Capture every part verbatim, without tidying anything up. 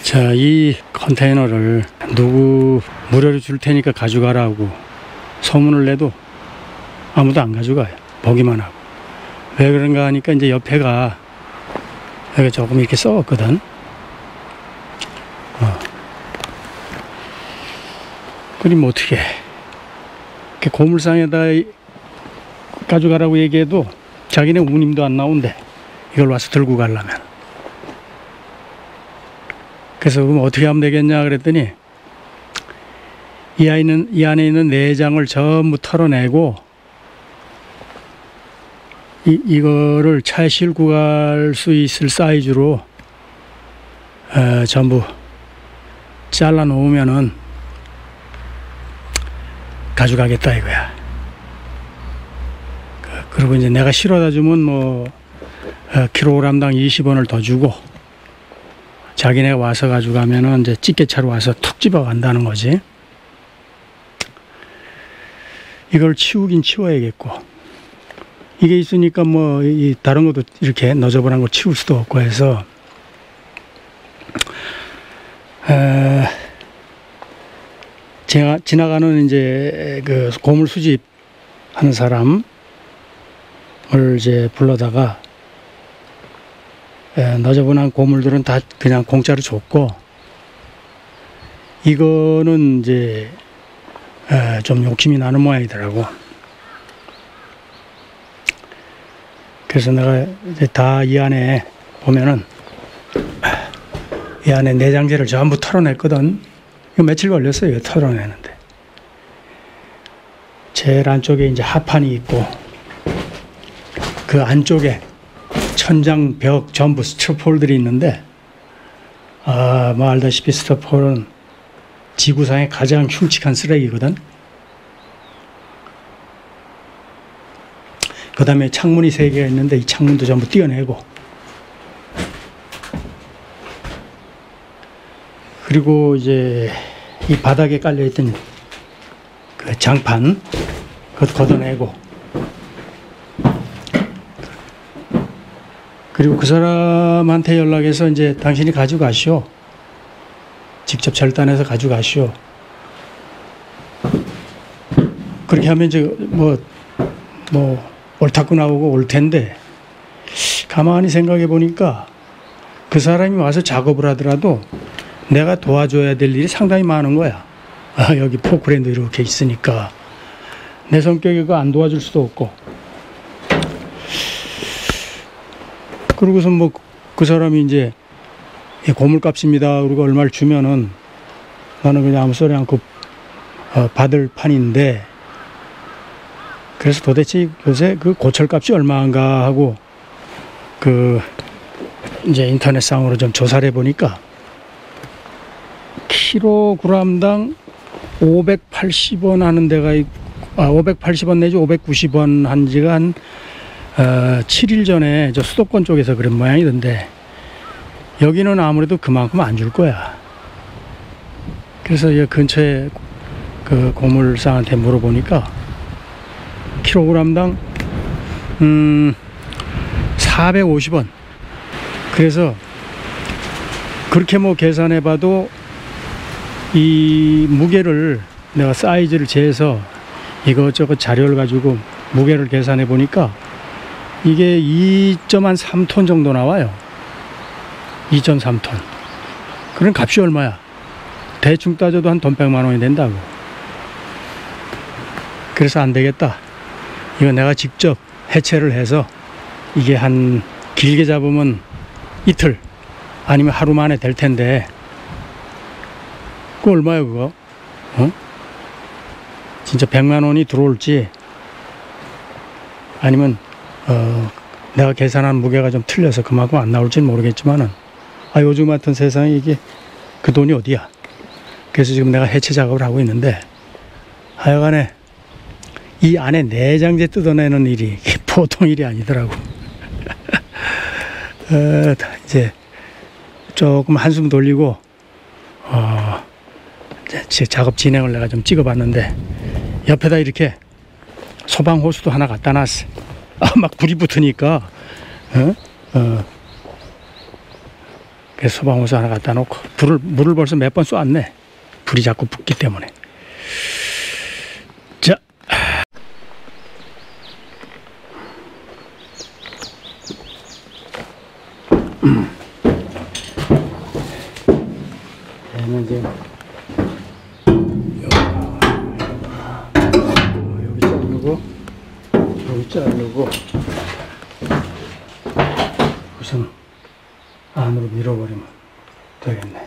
자, 이 컨테이너를 누구 무료로 줄 테니까 가져가라고 소문을 내도 아무도 안 가져가요. 보기만 하고. 왜 그런가 하니까 이제 옆에가 여기 조금 이렇게 썩었거든. 어. 그럼 어떻게 해? 고물상에다 가져가라고 얘기해도 자기네 운임도 안 나온대. 이걸 와서 들고 가려면. 그래서 그럼 어떻게 하면 되겠냐 그랬더니 이 아이는 이 안에 있는 내장을 전부 털어내고 이, 이거를 차에 싣고 갈 수 있을 사이즈로 어, 전부 잘라 놓으면은 가져가겠다 이거야. 그리고 이제 내가 실어다 주면 뭐 어, 킬로그램당 이십 원을 더 주고 자기네가 와서 가져가면은 이제 집게차로 와서 툭 집어 간다는 거지. 이걸 치우긴 치워야겠고, 이게 있으니까 뭐 이 다른 것도 이렇게 너저분한 거 치울 수도 없고 해서 에, 제가 지나가는 이제 그 고물 수집하는 사람을 이제 불러다가 에, 너저분한 고물들은 다 그냥 공짜로 줬고, 이거는 이제 에, 좀 욕심이 나는 모양이더라고. 그래서 내가 이제 다 이 안에 보면은 이 안에 내장재를 전부 털어냈거든. 이거 며칠 걸렸어요, 이거 털어내는데. 제일 안쪽에 이제 하판이 있고, 그 안쪽에 천장, 벽 전부 스티로폴들이 있는데, 아, 뭐 알다시피 스티로폴은 지구상의 가장 흉측한 쓰레기거든. 그 다음에 창문이 세 개가 있는데 이 창문도 전부 띄어내고, 그리고 이제 이 바닥에 깔려있던 그 장판 그것 걷어내고, 그리고 그 사람한테 연락해서 이제 당신이 가져가시오. 직접 절단해서 가져가시오. 그렇게 하면 이제 뭐, 뭐, 옳다고 나오고 올 텐데, 가만히 생각해 보니까 그 사람이 와서 작업을 하더라도 내가 도와줘야 될 일이 상당히 많은 거야. 아, 여기 포크랜드 이렇게 있으니까 내 성격이 그거 안 도와줄 수도 없고. 그러고서 뭐 그 사람이 이제 고물값입니다. 그리고 얼마를 주면은 나는 그냥 아무 소리 않고 어, 받을 판인데, 그래서 도대체 요새 그 고철값이 얼마인가 하고 그 이제 인터넷상으로 좀 조사를 해보니까 킬로그램당 오백팔십 원 하는 데가 있, 아, 오백팔십 원 내지 오백구십 원 한 지가 한 어, 칠 일 전에 저 수도권 쪽에서 그런 모양이던데, 여기는 아무래도 그만큼 안 줄 거야. 그래서 이 근처에 그 고물상한테 물어보니까 킬로그램당 음, 사백오십 원. 그래서 그렇게 뭐 계산해 봐도 이 무게를 내가 사이즈를 재서 이것저것 자료를 가지고 무게를 계산해 보니까 이게 이 점 삼 톤 정도 나와요. 이 점 삼 톤. 그럼 값이 얼마야? 대충 따져도 한 돈 백만 원이 된다고. 그래서 안 되겠다. 이거 내가 직접 해체를 해서 이게 한 길게 잡으면 이틀 아니면 하루 만에 될 텐데, 그거 얼마야 그거? 어? 진짜 백만 원이 들어올지 아니면 어, 내가 계산한 무게가 좀 틀려서 그만큼 안 나올지는 모르겠지만은, 아, 요즘 같은 세상에 이게 그 돈이 어디야? 그래서 지금 내가 해체 작업을 하고 있는데, 하여간에 이 안에 내장재 뜯어내는 일이 보통 일이 아니더라고. 어, 이제 조금 한숨 돌리고 어, 이제 작업 진행을 내가 좀 찍어봤는데, 옆에다 이렇게 소방 호스도 하나 갖다 놨어. 아, 막 불이 붙으니까 어? 어. 그래서 소방호수 하나 갖다 놓고 불을 물을 벌써 몇 번 쏘았네. 불이 자꾸 붙기 때문에. 자, 얘는 이제 여기 자르고 여기 자르고 우선 안으로 밀어버리면 되겠네.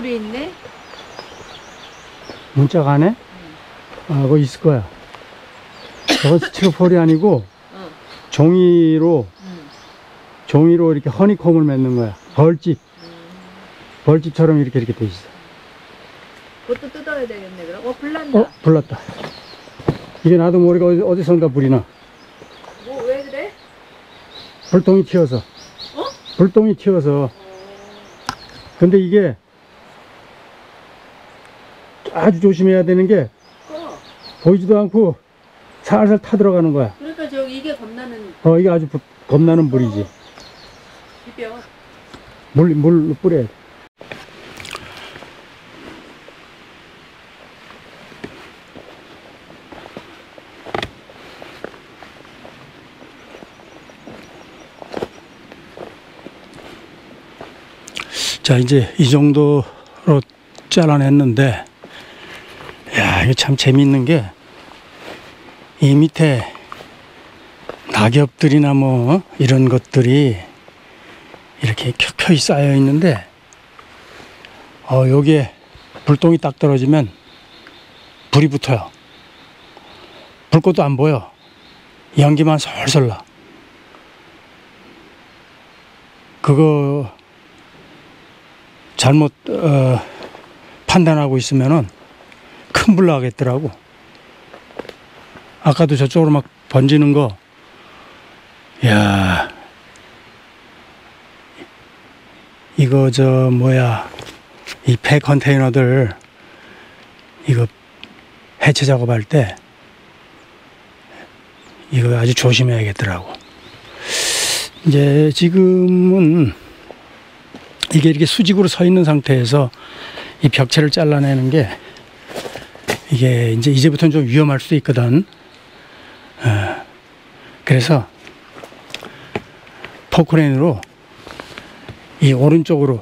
물이 있네? 문자가 안에? 아, 그거 있을 거야. 저건 스티로폴이 아니고 어. 종이로 응. 종이로 이렇게 허니콤을 맺는 거야. 벌집. 음. 벌집처럼 이렇게 이렇게 돼 있어. 그것도 뜯어야 되겠네. 그럼. 어, 불난다. 어, 불났다. 이게 나도 모르게 어디, 어디선가 불이 나. 뭐, 왜 그래? 불똥이 튀어서. 어? 불똥이 튀어서. 근데 이게 아주 조심해야 되는 게 어. 보이지도 않고 살살 타들어가는 거야. 그러니까 저 이게 겁나는 어, 이게 아주 부, 겁나는 불이지. 비벼. 물, 물 뿌려야 돼. 자, 이제 이 정도로 잘라냈는데, 야, 이게 참 재밌는 게, 이 밑에 낙엽들이나 뭐, 이런 것들이 이렇게 켜켜이 쌓여 있는데, 어, 여기에 불똥이 딱 떨어지면 불이 붙어요. 불꽃도 안 보여. 연기만 솔솔 나. 그거, 잘못 어, 판단하고 있으면은 큰 불 나겠더라고. 아까도 저쪽으로 막 번지는 거, 야, 이거 저 뭐야, 이 폐 컨테이너들 이거 해체 작업할 때 이거 아주 조심해야겠더라고. 이제 지금은 이게 이렇게 수직으로 서 있는 상태에서 이 벽체를 잘라내는 게 이게 이제 이제부터는 좀 위험할 수도 있거든. 어, 그래서 포크레인으로 이 오른쪽으로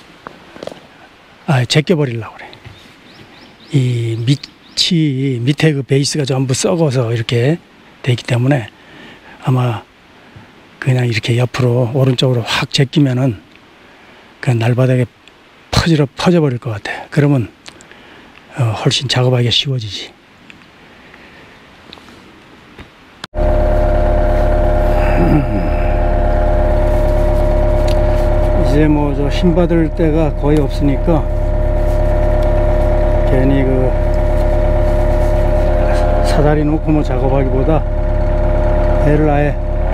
아, 제껴버리려고 그래. 이 밑이 밑에 그 베이스가 전부 썩어서 이렇게 돼 있기 때문에 아마 그냥 이렇게 옆으로 오른쪽으로 확 제끼면은 그 날바닥에 퍼져, 퍼져버릴 것 같아. 그러면 어, 훨씬 작업하기가 쉬워지지. 음. 이제 뭐 저 힘 받을 때가 거의 없으니까 괜히 그 사다리 놓고 뭐 작업하기보다 애를 아예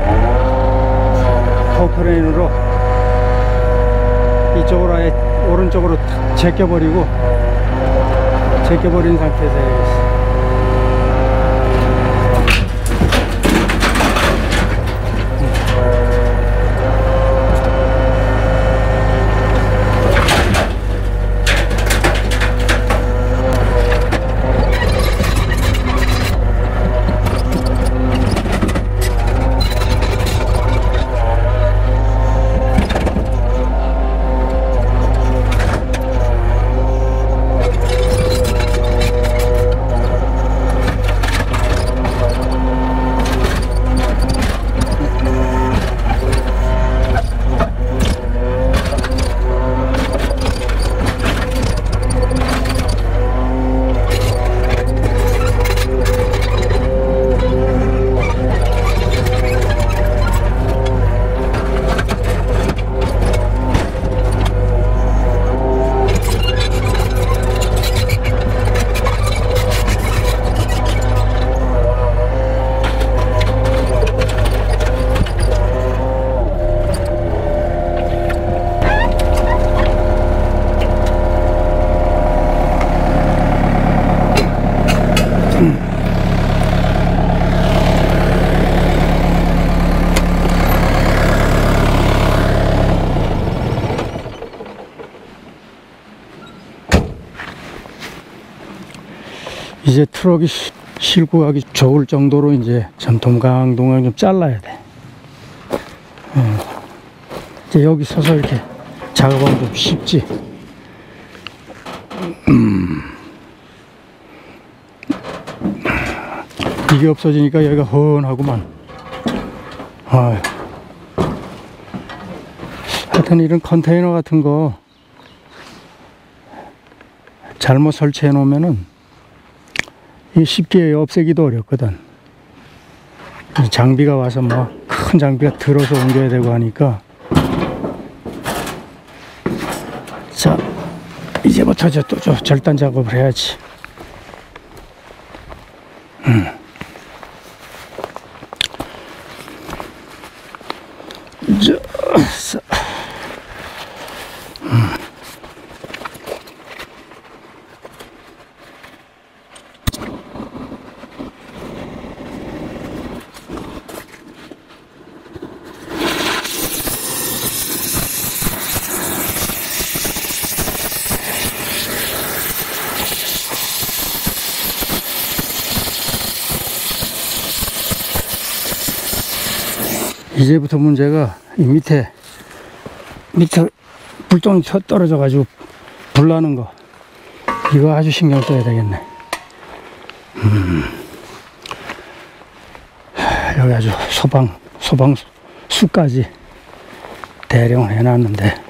포크레인으로 이쪽으로 아예 오른쪽으로 탁 제껴버리고 제껴버린 상태에서 해야겠어. 이제 트럭이 시, 싣고 가기 좋을 정도로 이제 좀 동강동강 좀 잘라야 돼. 어. 이제 여기 서서 이렇게 작업하면 좀 쉽지. 음. 이게 없어지니까 여기가 훤하구만. 아유. 하여튼 이런 컨테이너 같은 거 잘못 설치해 놓으면은 이 쉽게 없애기도 어렵거든. 이 장비가 와서 뭐 큰 장비가 들어서 옮겨야 되고 하니까. 자, 이제부터 저 또 저 절단 작업을 해야지. 음. 저, 자. 음. 이제부터 문제가 이 밑에 밑에 불똥이 떨어져 가지고 불 나는 거, 이거 아주 신경 써야 되겠네. 음. 여기 아주 소방 소방 수까지 대령 해놨는데,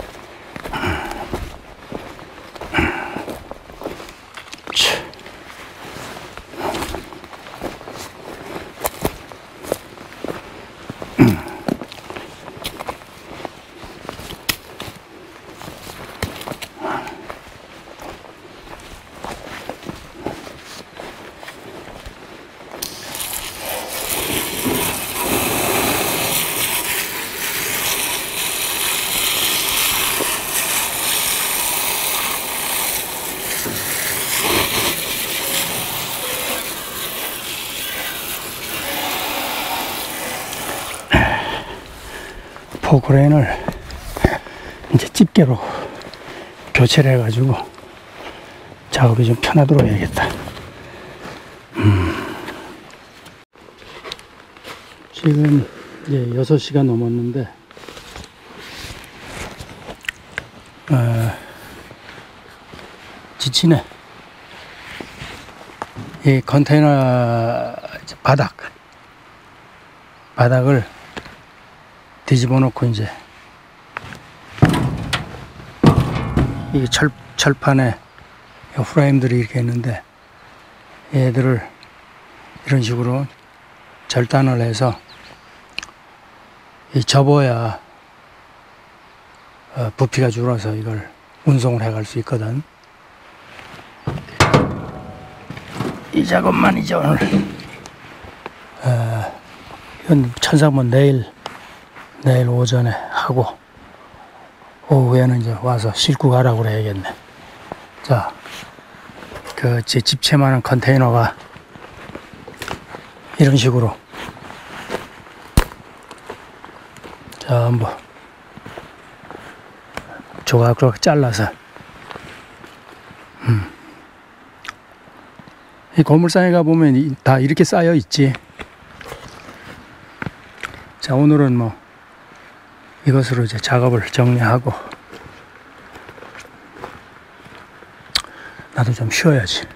포크레인을 이제 집게로 교체를 해가지고 작업이 좀 편하도록 해야겠다. 음. 지금 이제 여섯 시가 넘었는데, 어, 지치네. 이 컨테이너 바닥, 바닥을 뒤집어 놓고 이제 이 철, 철판에 프레임들이 이렇게 있는데, 얘들을 이런 식으로 절단을 해서 이 접어야 어, 부피가 줄어서 이걸 운송을 해 갈 수 있거든. 이 작업만 이제 오늘 어, 이건 천상문 내일 내일 오전에 하고, 오후에는 이제 와서 싣고 가라고 그래야겠네. 자, 그 제 집채만한 컨테이너가 이런 식으로 전부 조각조각 잘라서, 음. 이 고물상에 가보면 다 이렇게 쌓여 있지. 자, 오늘은 뭐 이것으로 이제 작업을 정리하고 나도 좀 쉬어야지.